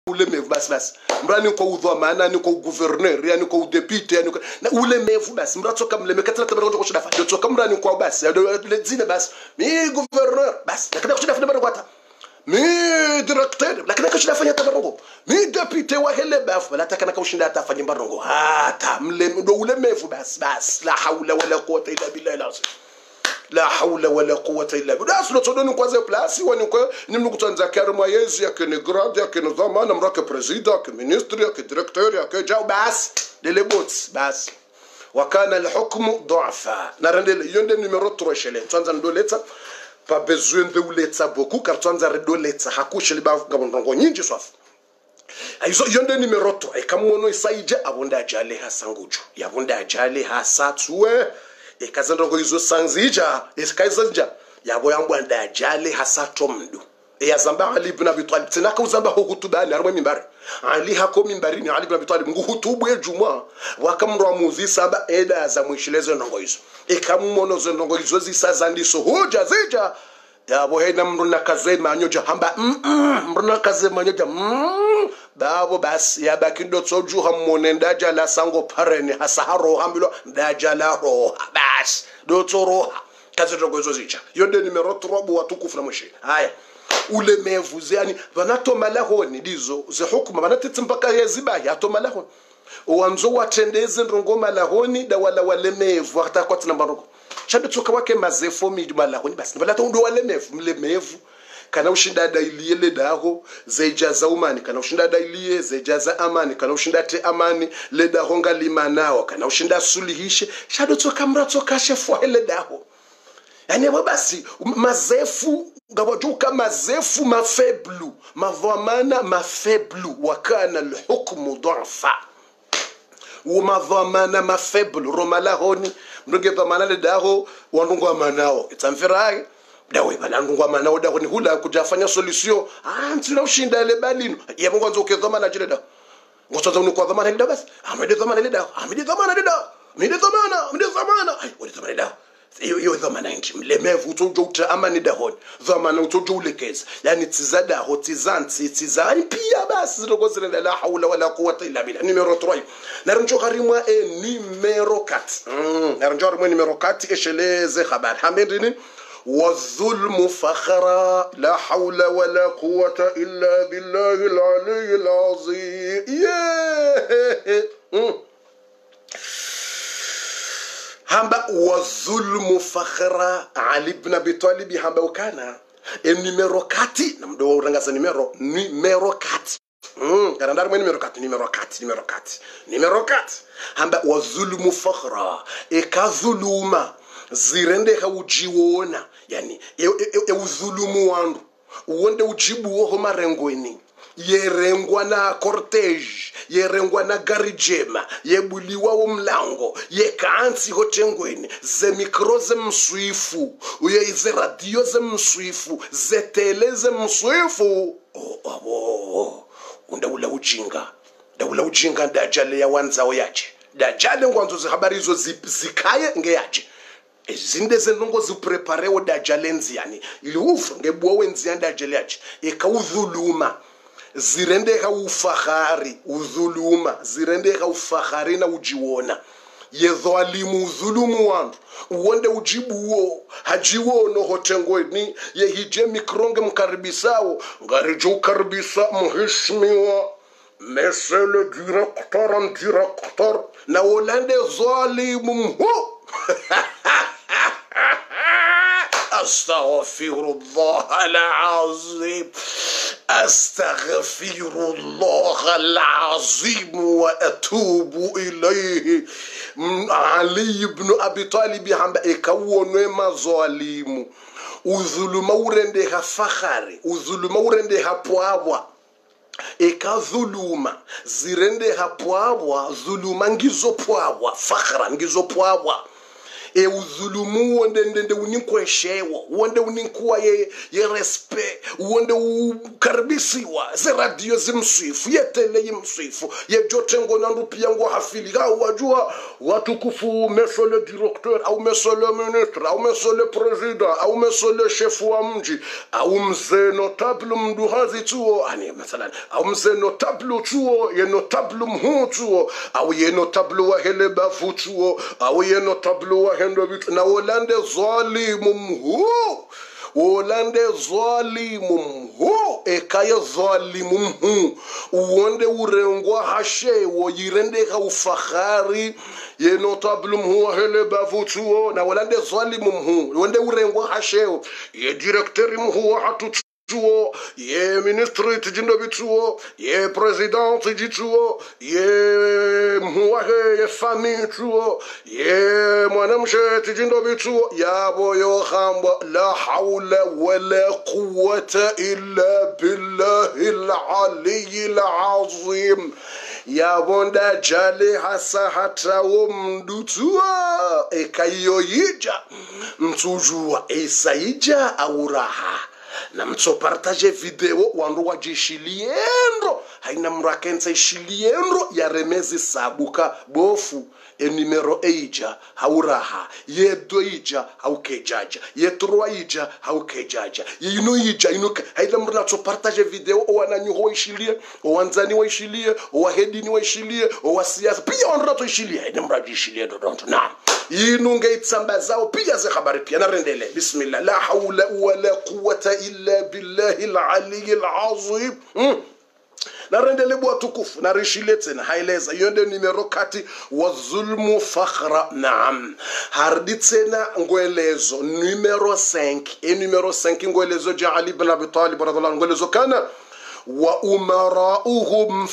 ule mevu basi mrani kwa udhamana ni kwa governor yani kwa udepite yani na ule mevu basi mratsoka mleme katala tabara kwa kushida fa tsoka mrani kwa basi zile basi mi governor basi lakini kushida fa baraka mi director lakini kushida fanya tabarongo mi deputy wa hele bafu la takana kushinda atafanya barongo hata mleme ndo ule mevu basi la haula wala quwwata illa billahi lazim la haula wala quwwata illa billah aslo todoni kwaze place wani kwa nimnu kutanza karma yezi yake ni grade yake ni zamana mrake president yake ministre yake directeur yake jao bas les bots bas wakana alhukmu du'afa narendele yonde numero 3 shele twanza ndoleta pas besoin de uletsa beaucoup car twanza redoletsa hakusheli ba ngabongo nyinji swafu aizo yonde numero 3 ekamono isaije abonda ajale hasangujo yabonda ajale hasatsuwe ekazandongo izo sanzija eskaizanja yabo yambwa ndajale hasato mdu yazamba Ali ibn Abi Talib tinaka uzamba hukutubani arwe mimbari Ali hako mimbari ni Ali ibn Abi Talib nguhutubu ejuma wakamro muzi saba eda za mwishilezo ndongo izo ekamumono zo ndongo izo zisazandiso hoja zija yabo hena mruna kazwe manyoja hamba mruna kazwe manyoja babo basi yabaki ndo tsoju hammone ndajala sango pareni hasaharo hambilo ndajala roha basi ndo tsoroha kazi ndongo izo zija yonde numero 3 watukufu na mwishi haya ule mevuze yani vanato malahoni dizo ze hukuma vanatetse mpaka yeziba yato malahoni wanzo watendeze ndongo malahoni da wala wale mevu hata kwa tina mbaroko chande tsoka wake mazefo mi malahoni basi balato ndo wale mevu mle mevu kana ushinda dailiye le daho zejaza umani kana ushinda dailiye zejaza amani kana ushinda te amani le daho ngalimanao kana ushinda sulihishe chande tsoka mratsoka shefu hele daho yani basi mazefu ngabajuka mazefu mafeblu madhamana mafeblu wakana alhukmu du'fa ومضمنا مفبل رملا هوني مروجي ضمانا لداهو وانغوا مناو itamfirai dawe banangwa manao daho ni hula kujafanya solution ntina ushinda le balino yebo kwanza ukedhamana jile daho ngotsonza unikwa dhamana ile basi amede dhamana ile daho amede dhamana ile daho amede dhamana ai wale dhamana daho iyo dhamana nje mlemevu utojo uta amani dahoni dhamana utojo ulekeza yani tizada ho tizanti tizani pia basi zirokozela la haula wala quwwata illa billah numero 3 narinjo karimwa numero 4 narinjo karimwa numero 4 esheleze khabar hamendini والظلم فخرا لا حول ولا قوة إلا بالله العلي العظيم hamba wazulmu fakhra Ali ibn Abi Talib hamba ukana numero 4 na mdo urangaza numero 4 karandar mwe numero 4 hamba wazulmu fakhra ekazuluma zirende haujiona yani uzulumu wandu uonde ujibu ho marengweni yerengwa na cortege yerengwa na garijema yebuliwa umlango yekansi hotengweni ze mikroze mswifu uye radio ze mswifu ze tele ze mswifu unda ula ujinga dajale ya wanzao yache dajale ngwanzo ze habari hizo zikaye ngeyache zinde zenongo zipreparewo dajale nziani ili ufu ngebuwa wenziani dajale yache ekaudhuluma zirendeka ufahari udhuluma zirendeka ufahari na ujiwona yedhalimu udhulumu wandu uonde ujibuo hajiwono hotengweni yehije mikronge mkaribisao ngarijo ukaribisa mheshimiwa mesele director na olande dhalimu mhu astaghfirullah al-azim أستغفر الله العظيم وأتوب إليه علي بن أبي طالب هم إكوّن مظالم وظلم ورندها فخر وظلم ورندها بوابا ظلوما زرندها بوابا ظلوما نجزو بوابا فخرا نجزو بوابا e uzulumu wonde uninkweshewo wonde uninkuwa ye respect wonde ukaribisiwa ze radio zimswifu ye tele yimswifu ye jotengo na rupia ngo hafili ga wajua watukufu monsieur le directeur au monsieur le ministre au monsieur le président au monsieur le chef wa mji au mzee notable mduhazi tuo ani mathalan au mzee notable tuo ye notable mhu tuo au ye notable wa hele bafu tuo au ye notable wa hendo vitu na Holande zalimu mhu Holande zalimu mhu ekaye zalimu mhu uonde urengwa hashe wo yirende ka ufahari ye notable mhu wa hele bafu tuo na Holande zalimu mhu uonde urengwa hashe ye directeur mhu wa hatu tuo ye ministre tijindo bituo ye president tijituo ye mhuahe ye famille tuo ye mwanamshe tijindo bituo yabo yo khamba la hawla wala quwwata illa billahil aliyyil azim ya bonda jale hasa hata wo mdutua ekayo yija mtujua esaija auraha na mtso partage video wandu wajishiliendo haina mrakenza ishiliendo ya remezi sabuka bofu e numero eija hauraha ye doija haukejaja ye troija haukejaja ye ino ija ino haina mratso partage video wananyuho ishilie wanzani wa ishilie wahedini wa ishilie wasiasa pia wanrato ishilie haina mrajishilie dodonto na inunge itsambazao pia ze habari pia narendele bismillah la hawla wala quwwata illa billahil aliyyil azim narendele bwa tukufu narishile tena haileza yonde numero kati wa zulmu fakhra naam hardi tena ngwelezo numero 5 e numero 5 ngwelezo ja Ali ibn Abi Talib radhiyallahu anhu ngwelezo kana وأمراؤهم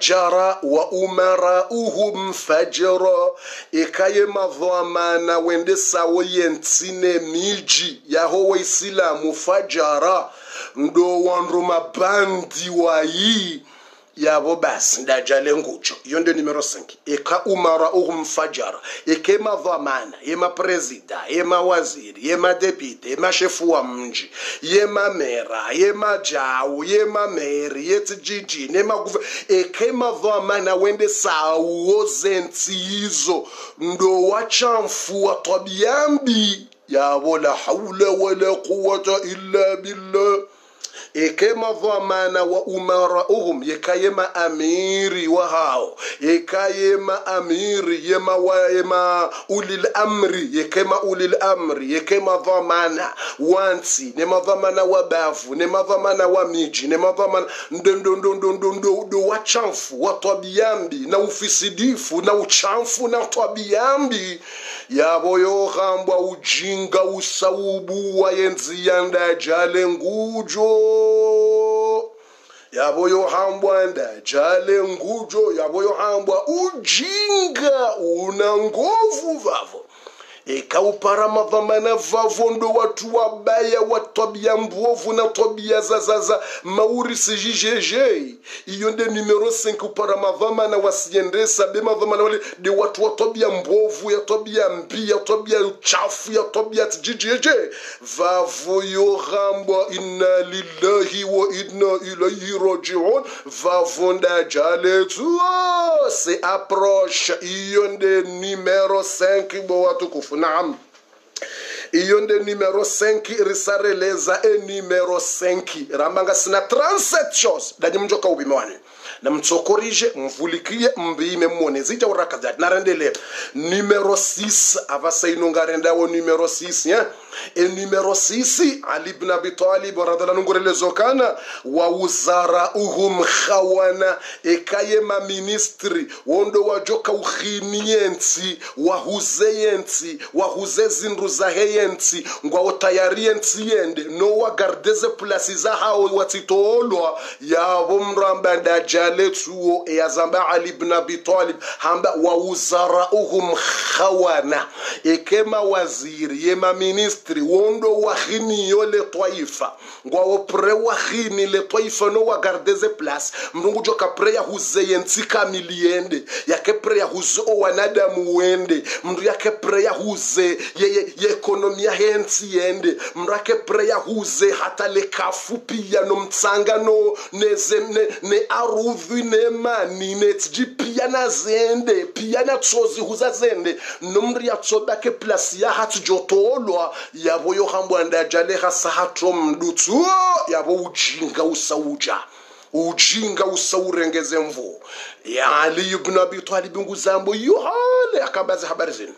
فجرا ikaye madhamana wende sawo yentine miji yaho wa Islamu fajara ndo wandu mabandi wayi yabo basi ndajale ngucho yonde numero 5 eka umarauhum fajara eke madhamana yema presida yema waziri yema deputy yema shefu wa mji yema mera yema jawu yema meri yetijiji nema eke madhamana wende sawo zentizo ndo wachamfu wa tabiambi yabo la hawla wala quwwata illa billah ekema dhamana wa umarauhum yekayema amiri wa hao yekayema amiri yema ulil amri yekema ulil amri yekema dhamana wansi nema dhamana wa bafu nema dhamana wa miji nema dhamana ndo wachamfu wa tabiambi na ufisidifu na uchamfu na tabiambi yabo yo khambwa ujinga usaubu wa yenzi yanda jale ngujo yabo yo hambwa nda jale ngujo yabo yo hambwa ujinga una nguvu vavo ekaupara madhamana vavo ndo watu wabaya watabia mbovu na tabia zazaza mauri sijijeje iyo nde numero 5 upara madhamana wasiendesa be madhamana wale de watu watabia mbovu ya tabia mbia tabia uchafu ya tabia tijijeje vavo yo gamba inna lillahi wa inna ilayhi raji'un vavo nda jale tu se approche iyo nde numero 5 bo watu kufu naam iyonde numero 5 risareleza numero 5 rambanga sina 37 choses danyi mjoka ubimwane na mtsokorije mvulikie mbime mwone zita urakazat narendele numero 6 avasa inungarenda wo numero 6 ya numero 6 Ali ibn Abi Talib radhiyallahu anhu ngorelezo kana wa uzarauhum khawana ekaye ma ministri wondo wajoka ukhiniyensi wahuzeyensi wahuzezinru zaheyensi ngwa otayariyensi yende no wagardeze place za hao watitolwa yabo mramba ndajale tuo yazamba Ali ibn Abi Talib hamba wa uzarauhum khawana ekema waziri yema ministri ministri wondo wahini yo le twaifa ngwa pre wahini le twaifa no wa gardeze place mrungu joka pre ya huze yentika miliende yake pre ya huze o wanadamu wende mru yake pre ya huze ye ekonomia hensi yende mru yake pre ya huze hata le kafu pia no mtsanga no ne arudhi ne mani ne tji pia na zende pia na tsozi huza zende nomri ya tsoba ke place ya hatu jotolwa yabo yo hambwanda jale hasa hato mdutu yabo ujinga usaurengeze mvu ya Ali ibn Abi Talib nguzambo yohale akambaze habari zenu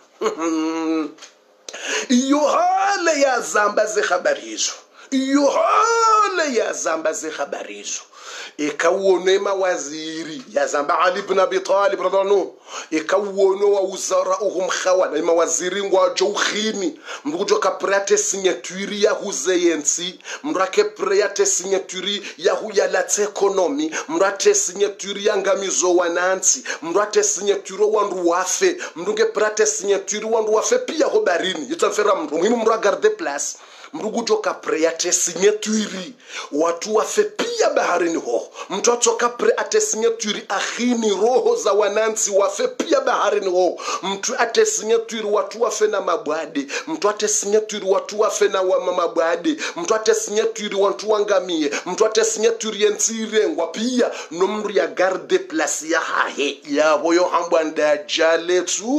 yohale ya zambaze habari hizo yohale ya zambaze habari hizo ikawone mawaziri ya zamba Ali ibn Abi Talib radhiyallahu ikawone wa uzarauhum khawana mawaziri ngwa joukhini mrujo ka prate signature ya huzeyensi mrake prate signature ya huya la economy mrate signature ya ngamizo wanansi mrate signature wandu wafe mrunge prate signature wandu wafe pia hobarini yitamfera mru muhimu mru garde place mrugu joka preate signature watu wafe pia baharini ho mtu atoka preate signature akhini roho za wanansi wafe pia baharini ho mtu ate signature watu wafe na mabwade mtu ate signature watu wafe na mabwade mtu ate signature watu wangamie mtu ate signature yensirengwa pia nomru ya garde place ya hahe ya boyo hambwanda jale tu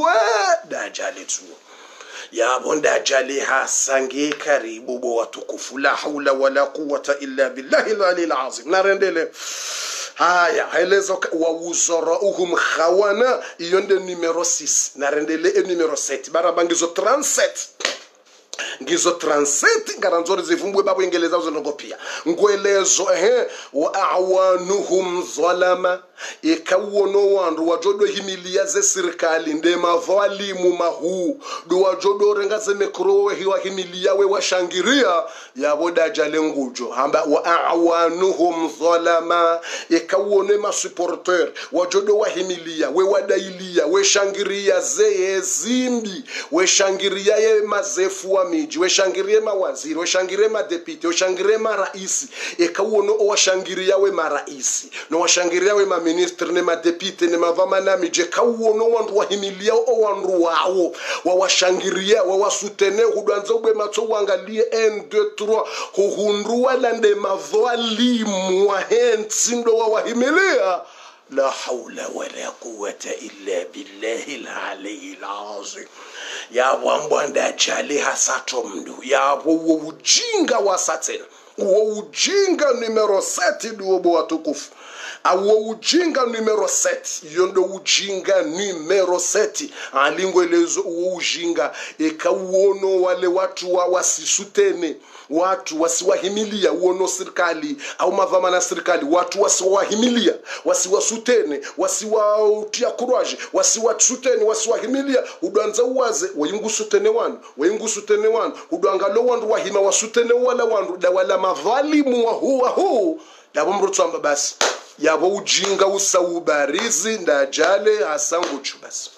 ya bonda jali hasange karibu bo watukufu la haula wala quwwata illa billahi al-aliyyil azim narendele haya haelezo wa uzarauhum khawana iyonde numero 6 narendele numero 7 barabangizo 37 ngizo 37 ngaranzori zivumbwe babo ingeleza uzonogopia ngwelezo wa awanuhum zalama ikawuono wandu wajodo himilia ze serikali nde mavalimu mahu do wajodo rengaze mekrowe hiwa himilia we washangiria yaboda jale ngujo hamba wa awanuhum zalama ikawuone ma supporter wajodo wa himilia we wadailia we shangiria ze zimbi we shangiria ye mazefu wa miji we shangirie mawaziri we shangirie madepite we shangirie maraisi ikawuono washangiria we maraisi no washangiria we ministre ne madepite ne mavamana mije kawuono wandu wahimilia o wandu wao wawashangiria wawasutene hudwanza ube matso wangalie 1 2 3 huhundu wala nde mavalimu wa hensi ndo wawahimilia la hawla wala quwwata illa billahi al-aliyyil azim ya wambwanda jali hasato mdu ya ujinga wasatena ujinga numero 7 duobo watukufu awo ujinga numero 7 yondo ujinga numero 7 alingwelezo ujinga ekawuono wale watu wasisutene watu wasiwahimilia uono serikali au mavamana serikali watu wasiwahimilia wasiwasutene wasiwautia courage wasiwasutene wasiwahimilia udwanza uwaze wayingusutene wanu udwangalo wandu wahima wasutene wala wandu da wala mavalimu wa huwa dabo mrutsamba basi yabo ujinga usawubarizi ndajale hasanguchu basi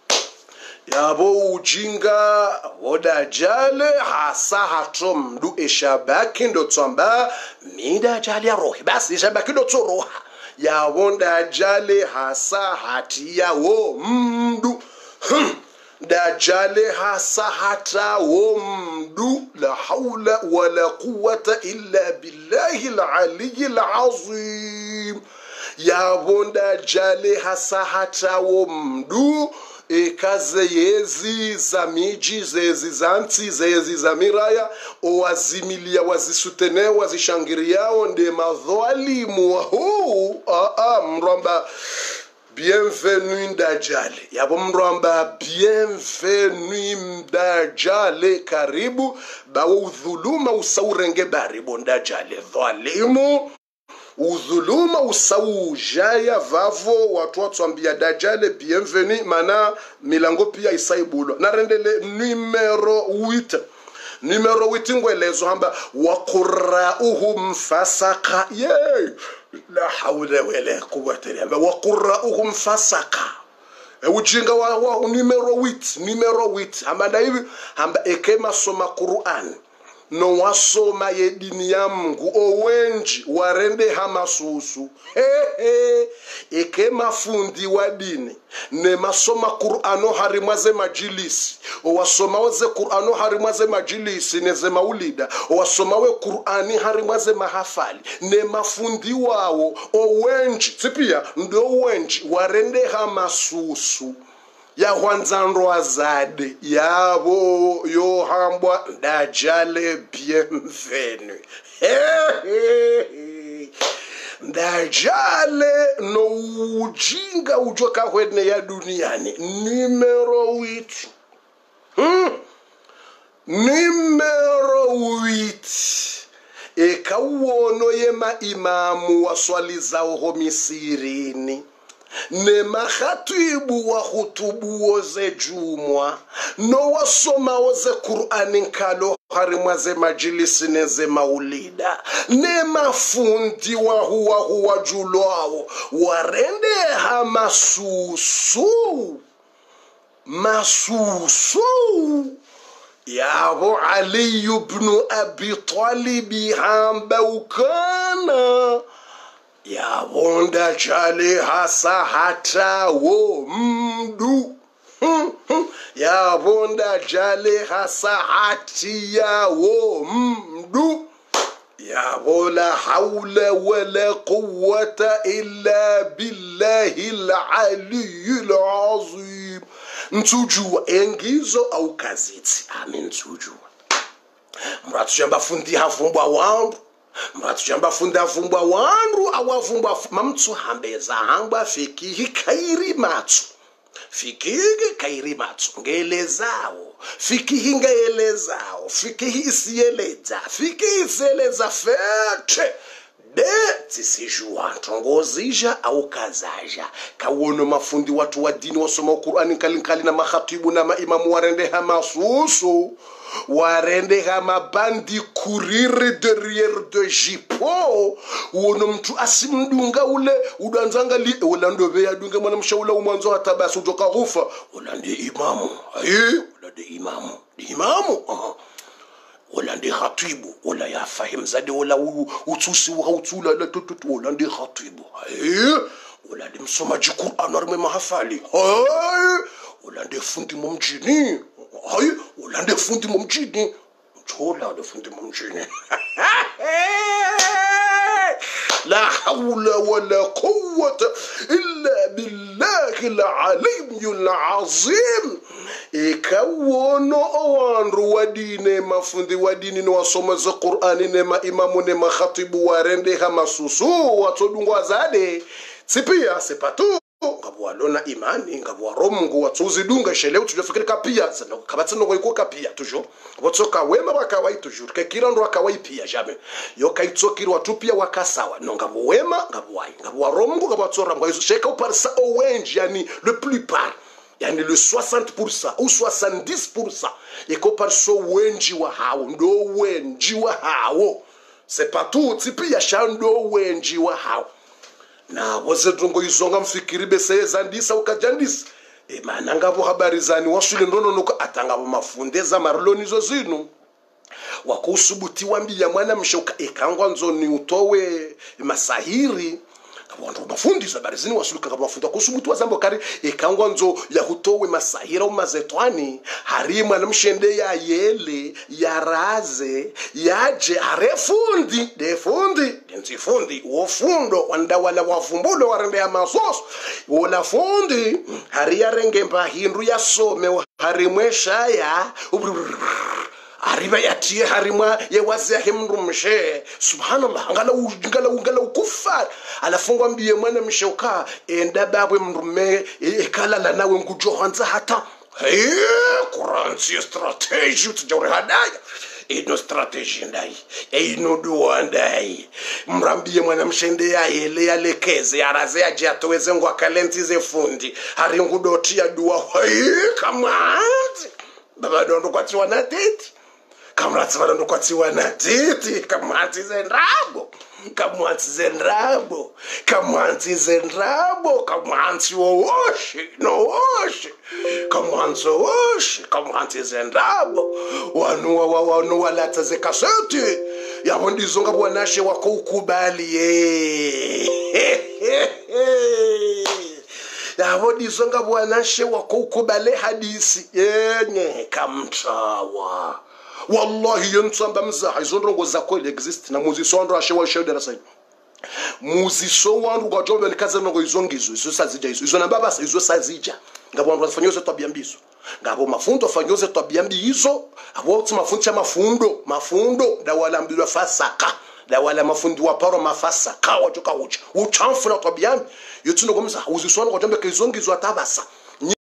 yabo ujinga wodajale hasa hatom mdu eshabaki ndo tsamba mida jali ya rohi basi eshabaki ndo tsoroha yabo ndajale hasa hatia wo mdu dajale hasa hata wo mdu la hawla wala quwwata illa billahi al-aliyyil azim yabonda jale hasa hata wo mdu ekaze yezi za miji zezi zanti zezi za miraya owazimilia wazisutene wazishangiriao nde madhalimu wa huu mramba bienvenue ndajale yabo mramba bienvenue ndajale karibu bawo udhuluma usaurenge baribo ndajale dhalimu udhuluma usaujaya vavo watu watwambia dajale bienvenue mana milango pia isaibulwa narendele numero 8 numero 8 ngwelezo hamba waqra'uhum fasaqa la hawla wala quwwata illa billah waqra'uhum fasaqa ujinga wa numero 8 hamba hivi hamba ekema soma Qur'an no wasoma ye dini ya Mungu owenji warende hamasusu ekema fundi wa dini ne masoma Qur'ano harimwaze majilisi o wasoma oze Qur'ano harimwaze majilisi neze maulida o wasoma we Qur'ani harimwaze mahafali ne mafundi wao owenji tipia ndo owenji warende hamasusu ya hwanzanro azade yabo yo hambwa ndajale bienvenue ndajale no ujinga ujoka hwene ya duniani numero 8 numero 8 ekauono yema imamu waswali zao homisirini ne makhatibu wa hutubu oze jumwa no wasoma oze Qur'ani nkalo harimwaze majilisi neze maulida ne mafundi wa huwa julwao warende hamasusu yabo Ali ibn Abi Talib hambaukana ya bonda chale hasa hata wo mdu ya bonda jale hasa hati ya wo mdu ya bola hawla wala quwwata illa billahi al-aliyyil azim ntujua engizo au kaziti amen ntujua mratu jamba fundi hafumbwa wangu mratu jamba funda vumbwa wandu awavumbwa mamtsu hambeza hangwa fikihi kairi matsu ngelezao fikihi ngelezao fikihi isieleza fikihi isieleza fete de tisijua ntongozija au kazaja kawono mafundi watu wa dini wasoma Qur'ani kalinkali na makhatibu na maimamu warende hamasusu warende hama bandi courir derrière de jipo wono mtu asimdunga ule udanzanga li ulando be yadunga mwana mshaula umwanzo hata basi utoka kufa ulande imamu ulande imamu ulande khatibu wala yafahim zade wala utusi wa utula la tutu ulande khatibu ulande msomaji Qur'an arme mahafali ulande fundi mumjini ulande fundi mumjini chola de fundi mumjini la hawla wala quwwata illa billahi al-aliyyil azim ikawono owanru wadine mafundi wadini no wasoma za Qur'ani ne maimamu ne makhatibu warende hamasusu watodungwa zade sipia sepatu ngabwalona imani ngabwaromungu watsuzidunga shele utujafikiri kapia zano kabatsano ko kapia toujours botsoka wema bakawai toujours kekira ndo akawai pia jamais yo kaitsokiri watu pia wakasawa no ngabwema ngabwai ngabwaromungu ngabwatsora ngaizo sheka uparsa owenji yani le plupart yani le 60% ou 70% eko parso wenji wa hawo ndo wenji wa hawo c'est pas tout tipia shando wenji wa hawo na waze tungo izonga mfikiri beseza ndisa ukajandisa maana ngabo habari zani wasule ndono nuko atangabo mafundeza marloni zo zinu wakusubuti wambia mwana mshoka ekangwa nzoni utowe masahiri kabonto mafundi habari zini wasuluka kama mafundi kusubuti wazambo kari ekangwa nzo ya hutowe masahira umazetwani hari mwana mshende ya yele ya raze yaje arefundi defundi fundi wofundo wanda wala wafumbulo warende ya masoso wala fundi hari ya renge mbahindu ya some hari mwesha ya ariba yatie harimwa yewaze himru mshe subhanallah ngala ukufar alafungwa mbiye mwana mshoka enda babwe mrume ekala la nawe ngujohanza hata Quran si strategy tujore hadaya ino strategy ndai ino duwa ndai mrambie mwana mshende ya hele ya lekeze araze ya jatoweze ngwa kalenti ze fundi hari ngudoti ya duwa kama baba dondo kwa tiwa na tete kamratsi vana ndokwatiwa natiti kamwanzi zendrabo kamwanzi zendrabo kamwanzi zendrabo kamwanzi wowoshi nowoshi kamwanzi wowoshi kamwanzi zendrabo wanu walatsa zekaseti yabo ndizonga bwanashe wako ukubali yabo ndizonga bwanashe wako ukubale hadisi yenye kamtrawa wallahi yentsamba mzaha izondrongo zakho exist na muzisondro ashe wa shedera sai muziso wandu kwajobe nikaze nongo izongizo izo sazija izo na baba izo sazija ngabo wandu fanyoze twabiambizo ngabo mafundo fanyoze twabiambizo abo tsi mafundo da wala mbilwa fasaka da wala mafundi wa paro mafasa kawa joka ucha uchamfu na twabiambi yotuno gomza uzisondro kwajobe kizongizo atabasa